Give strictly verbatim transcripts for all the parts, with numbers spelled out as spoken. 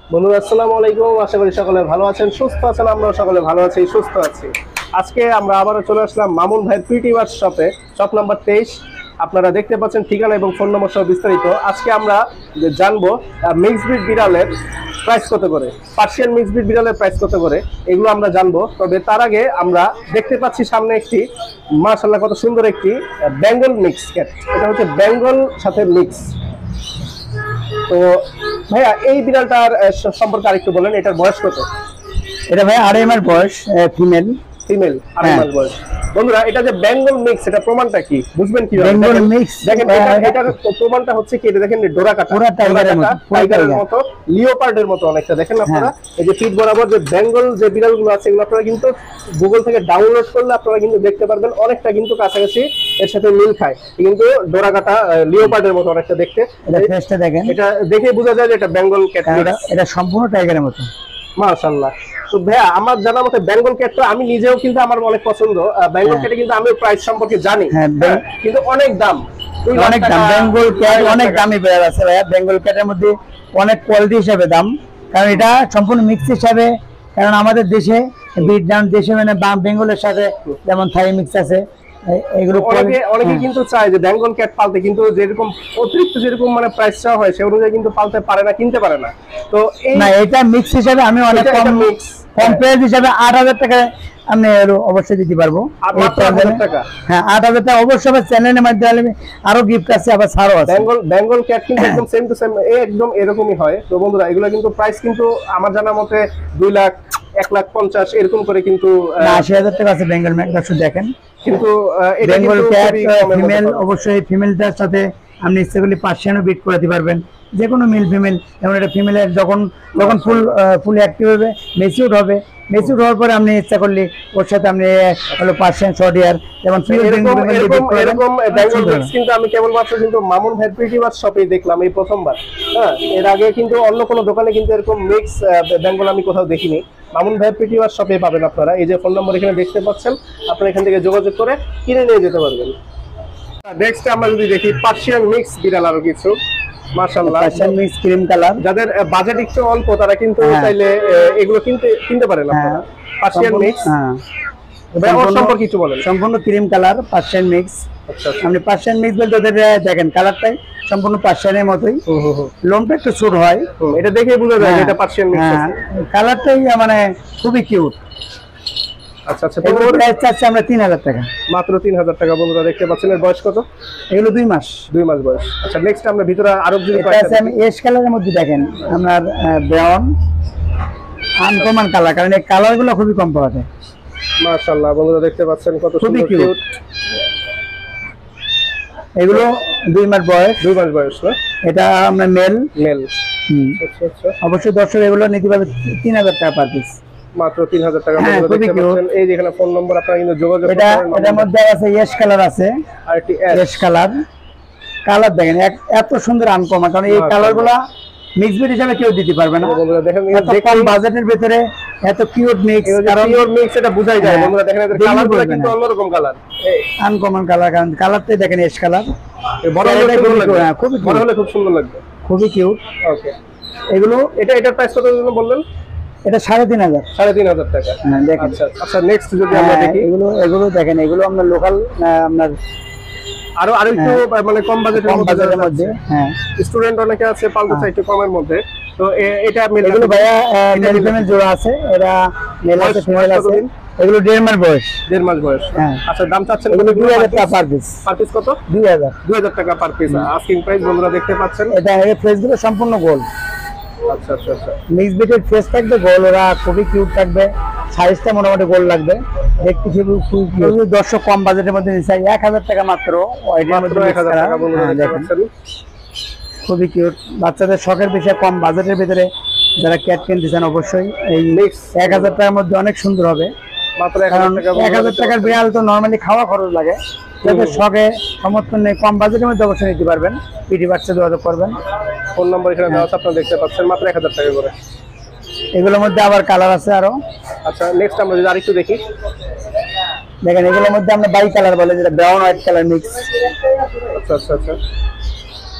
বন্ধুরা আসসালামু আলাইকুম, আশা করি সকলে ভালো আছেন, সুস্থ আছেন। আমরাও সকলে ভালো আছি, সুস্থ আছি। আজকে আমরা আবারও চলে আসলাম মামুন ভাই প্রিটি ওয়াচ শপে, শপ নাম্বার তেইশ। আপনারা দেখতে পাচ্ছেন ঠিকানা এবং ফোন নম্বর সহ বিস্তারিত। আজকে আমরা জানবো মিক্স ব্রিড বিড়ালের প্রাইস কত করে, পার্সিয়ান মিক্স ব্রিড বিড়ালের প্রাইস কত করে, এগুলো আমরা জানবো। তবে তার আগে আমরা দেখতে পাচ্ছি সামনে একটি মাশাআল্লাহ কত সুন্দর একটি বেঙ্গল মিক্স ক্যাট। এটা হচ্ছে বেঙ্গল সাথে মিক্স। তো ভাইয়া এই বিড়ালটার সম্পর্কে আরেকটু বলেন, এটার বয়স কত? এটা ভাই আড়াই মাস বয়স, ফিমেল ফিমেল আড়াই মাস বয়স। বন্ধুরা এটা যে বেঙ্গল মিক্স, এটা প্রমাণটা কি বুঝবেন কি? বেঙ্গল মিক্স দেখেন, এটার প্রমাণটা হচ্ছে কি, এটা দেখেন ডোরা কাটা, পুরো টাইগারের মতো, টাইগারের মতো, লিওপার্ডের মতো অনেকটা। দেখেন আপনারা এই যে ফিট বরাবর যে বেঙ্গল যে বিড়ালগুলো আছে, এগুলো আপনারা কিন্তু গুগল থেকে ডাউনলোড করলে আপনারা কিন্তু দেখতে পারবেন, অনেকটা কিন্তু কাছাকাছি এর সাথে মিল খায়, কিন্তু ডোরা কাটা লিওপার্ডের মতো অনেকটা দেখতে। এটা ফেসটা দেখেন, এটা দেখে বোঝা যায় যে এটা বেঙ্গল ক্যাট। এটা সম্পূর্ণ টাইগারের মতো মাশাআল্লাহ। তো ভাইয়া আমার জানা মতে বেঙ্গল ক্যাট, তো আমি নিজেও কিন্তু আমার অনেক পছন্দ বেঙ্গল ক্যাটে, কিন্তু আমি প্রাইস সম্পর্কে জানি, কিন্তু অনেক দাম, অনেক দাম। বেঙ্গল ক্যাট অনেক দামি বিড়াল আছে ভাইয়া। বেঙ্গল ক্যাটের মধ্যে অনেক কোয়ালিটি হিসাবে দাম, কারণ এটা সম্পূর্ণ মিক্স হিসাবে, কারণ আমাদের দেশে বিট ডাউন দেশে মানে বেঙ্গলের সাথে যেমন থাই মিক্স আছে, এগুলো অনেকে অনেকে কিন্তু চায় যে বেঙ্গল ক্যাট পালতে, কিন্তু যেরকম অতিরিক্ত যেরকম মানে প্রাইস চাওয়া হয় সেই অনুযায়ী কিন্তু পালতে পারে না, কিনতে পারে না। তো না, এটা মিক্স হিসাবে আমি অনেক কম মিক্স কম প্রাইস হিসাবে আট হাজার টাকা আমি অবশ্যই দিতে পারবো। হ্যাঁ, আট হাজার টাকা অবশ্যই। আমার চ্যানেলের মাধ্যমে আরো গিফট আছে, আবার ছাড়ও আছে। বেঙ্গল বেঙ্গল ক্যাট কিন্তু একদম সেম টু সেম একদম এরকমই হয়। তো বন্ধুরা এগুলো কিন্তু প্রাইস কিন্তু আমার জানা মতে দুই লাখ, এক লাখ পঞ্চাশ এরকম করে, কিন্তু আশি হাজার টাকা আছে বেঙ্গল ম্যাক। দর্শক দেখেন, কিন্তু বেঙ্গল ক্যাট ফিমেল, অবশ্যই ফিমেলটার সাথে আপনি ইচ্ছা করলে পার্সিয়ানও বিট করাতে পারবেন, যে কোনো মিল ফিমেল। যেমন এটা ফিমেলের যখন যখন ফুল ফুল অ্যাক্টিভ হবে, মেচিউর হবে, মেচিউর হওয়ার পরে আপনি ইচ্ছা করলে ওর সাথে আপনি হলো পার্সিয়ান শর্ট হেয়ার যেমন কিন্তু আমি কেবলমাত্র কিন্তু মামুন ভাই প্রিটি ওয়াচ শপেই দেখলাম এই প্রথমবার। হ্যাঁ, এর আগে কিন্তু অন্য কোনো দোকানে কিন্তু এরকম মিক্স বেঙ্গল আমি কোথাও দেখিনি। মামুন ভাই প্রিটি ওয়াচ শপে পাবেন আপনারা। এই যে ফোন নম্বর এখানে দেখতে পাচ্ছেন, আপনারা এখান থেকে যোগাযোগ করে কিনে নিয়ে যেতে পারবেন। নেক্সট আমরা যদি দেখি পার্সিয়ান মিক্স বিড়াল আরো কিছু, মাশাআল্লাহ পার্সিয়ান মিক্স ক্রিম কালার। যাদের বাজেট একটু অল্প তারা কিন্তু চাইলে এগুলো কিনতে কিনতে পারেন আপনারা। পার্সিয়ান মিক্স, হ্যাঁ, সম্পর্কে কিছু বলেন। সম্পূর্ণ ক্রিম কালার পার্সিয়ান মিক্স। আচ্ছা, আপনি পার্সিয়ান মিক্স বলতে ওদের দেখেন কালারটাই সম্পূর্ণ পার্সিয়ানের মতোই, লোমটা একটু ছোট হয়, এটা দেখে বোঝা যায় এটা পার্সিয়ান মিক্স। হ্যাঁ, কালারটাই মানে খুবই কিউট। আচ্ছা আচ্ছা, এগুলো প্রাইস চাচ্ছি আমরা তিন হাজার টাকা, মাত্র তিন হাজার টাকা। বন্ধুরা দেখতে পাচ্ছেন, এর বয়স কত? এগুলো দুই মাস দুই মাস বয়স। আচ্ছা, নেক্সট আমরা ভিতরে আরো যদি আমি এশ কালারের মধ্যে দেখেন, আপনার ব্রাউন আনকমন কালার, কারণ এই কালারগুলো খুবই কম পাওয়া যায়। মাশাআল্লাহ, বন্ধুরা দেখতে পাচ্ছেন কত সুন্দর কিউট। এগুলো দুই মাস বয়স, দুই মাস বয়স না? এটা আমরা মেল মেল। আচ্ছা আচ্ছা, অবশ্যই দর্শক এগুলো নিতে পারবে তিন হাজার টাকা পার পিস, মাত্র তিন হাজার টাকা। এই যেখানে ফোন নম্বর আপনারা কিন্তু যোগাযোগ করতে পারেন। এটার মধ্যে আছে ইয়েস কালার আছে, আর টি এস কালার। কালার দেখেন এত সুন্দর আনকমন, কারণ এই কালারগুলো মিক্স ব্রিড হিসেবে কেউ দিতে পারবে না। বন্ধুরা দেখেন, এত কম বাজেটের ভিতরে এত কিউট মিক্স, কারণ পিওর মিক্স এটা বোঝাই যায়। বন্ধুরা দেখেন এর কালারগুলো কিন্তু অন্যরকম কালার, আনকমন কালার, কারণ কালারটাই দেখেন এস কালার। বড় হলে খুব লাগবে, খুব বড় হলে খুব সুন্দর লাগবে, খুবই কিউট। ওকে, এগুলো এটা এটার প্রাইস কত জন্য বললেন? এটা সাড়ে তিন হাজার, সাড়ে তিন হাজার টাকা। আচ্ছা আচ্ছা, নেক্সট যদি আমরা দেখি, এগুলো এগুলো দেখেন, এগুলো আমরা লোকাল আপনার আরো আরো একটু মানে কম বাজেটের কম বাজেটের মধ্যে। হ্যাঁ, স্টুডেন্ট অনেকে আছে পালতে চায় একটু কমের মধ্যে। তো এটা মেল, এগুলো ভাইয়া মেল ফিমেল জোড়া আছে, এটা মেল আছে ফিমেল আছে। এগুলো দেড় মাস বয়স, দেড় মাস বয়স। আচ্ছা, দাম চাচ্ছেন এগুলো দুই হাজার টাকা পার পিস। পার পিস কত? দুই হাজার, দুই হাজার টাকা পার পিস আস্কিং প্রাইস। বন্ধুরা দেখতে পাচ্ছেন, এটা এর ফেসগুলো সম্পূর্ণ গোল। আচ্ছা আচ্ছা আচ্ছা, মিক্স বিটের ফেস থাকবে গোল, ওরা খুবই কিউট থাকবে, সাইজটা মোটামুটি গোল লাগবে, দেখতে খুবই। দর্শক কম বাজেটের মধ্যে নিচ্ছে এক হাজার টাকা মাত্র, এক হাজার টাকা। বন্ধুরা দেখতে পাচ্ছেন, খুবই কিউট। বাচ্চাদের শখের বিষয়ে কম বাজেটের ভিতরে যারা ক্যাট কিনতে চান, অবশ্যই এই এক হাজার টাকার মধ্যে অনেক সুন্দর হবে। মাত্র এক হাজার টাকা। এক হাজার টাকার বিড়াল তো নর্মালি খাওয়া খরচ লাগে, যাদের শখে সমর্থন নেই, কম বাজেটের মধ্যে অবশ্যই নিতে পারবেন। পিটি বাচ্চা যোগাযোগ করবেন, ফোন নম্বর এখানে দেওয়া আছে, আপনারা দেখতে পাচ্ছেন, মাত্র এক হাজার টাকা করে। এগুলোর মধ্যে আবার কালার আছে আরো। আচ্ছা, নেক্সট আমরা যদি আরেকটু দেখি, দেখেন এগুলোর মধ্যে আমরা বাই কালার বলে, যেটা ব্রাউন হোয়াইট কালার মিক্স। আচ্ছা আচ্ছা আচ্ছা,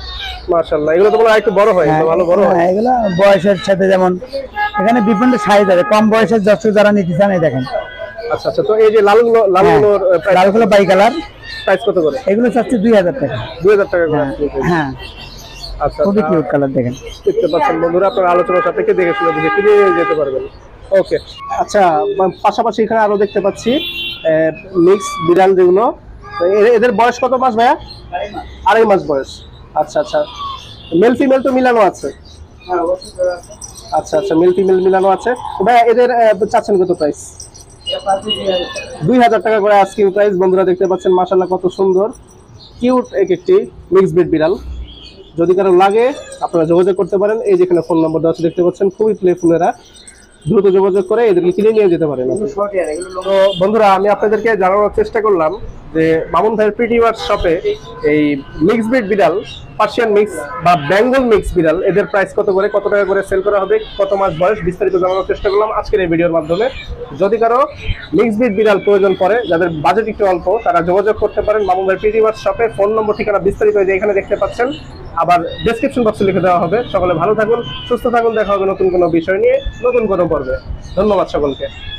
মাশাআল্লাহ, এগুলো তো মনে হয় একটু বড় হয়, এগুলো ভালো বড় হয়। হ্যাঁ, এগুলো বয়সের সাথে যেমন এখানে বিভিন্ন সাইজ আছে, কম বয়সের দর্শক যারা নিতে চান এই দেখেন। আচ্ছা আচ্ছা, তো এই যে লালগুলো লালগুলোর প্রাইস লালগুলো বাই কালার, প্রাইস কত করে? এগুলো চাচ্ছে দুই হাজার টাকা। দুই হাজার টাকা করে। হ্যাঁ, আচ্ছা, খুবই কিউট কালার দেখেন। দেখতে পাচ্ছেন বন্ধুরা, আপনারা আলোচনা সাপেক্ষে দেখে শুনে বুঝে কিনে যেতে পারবেন। ওকে, আচ্ছা, পাশাপাশি এখানে আরো দেখতে পাচ্ছি মিক্স বিড়াল যেগুলো, তো এ- এদের বয়স কত মাস ভাইয়া? আড়াই মাস বয়স। আচ্ছা আচ্ছা, মেল ফিমেল তো মিলানো আছে? আচ্ছা আচ্ছা, মেল ফিমেল মিলানো আছে। তো ভাইয়া এদের আহ, চাচ্ছেন কত প্রাইস? দুই হাজার টাকা করে আস্কিং প্রাইস। বন্ধুরা দেখতে পাচ্ছেন মাশাআল্লাহ কত সুন্দর কিউট এক একটি মিক্স ব্রিড বিড়াল। যদি কারো লাগে আপনারা যোগাযোগ করতে পারেন, এই যেখানে ফোন নম্বর দেওয়া আছে দেখতে পাচ্ছেন, খুবই প্লেফুল এরা, দ্রুত যোগাযোগ করে এদেরকে কিনে নিয়ে যেতে পারেন। তো বন্ধুরা আমি আপনাদেরকে জানানোর চেষ্টা করলাম যে মামুন ভাইয়ের প্রিটি ওয়ার্স শপে এই মিক্স ব্রিড বিড়াল, পার্সিয়ান মিক্স বা বেঙ্গল মিক্স বিড়াল, এদের প্রাইস কত করে, কত টাকা করে সেল করা হবে, কত মাস বয়স, বিস্তারিত জানানোর চেষ্টা করলাম আজকের এই ভিডিওর মাধ্যমে। যদি কারো মিক্স ব্রিড বিড়াল প্রয়োজন পড়ে, যাদের বাজেট একটু অল্প, তারা যোগাযোগ করতে পারেন মামুন ভাইয়ের প্রিটি ওয়ার্স শপে। ফোন নম্বর ঠিকানা বিস্তারিত যে এখানে দেখতে পাচ্ছেন, আবার ডেসক্রিপশন বক্সে লিখে দেওয়া হবে। সকলে ভালো থাকুন, সুস্থ থাকুন, দেখা হবে নতুন কোনো বিষয় নিয়ে নতুন কোনো পর্বে। ধন্যবাদ সকলকে।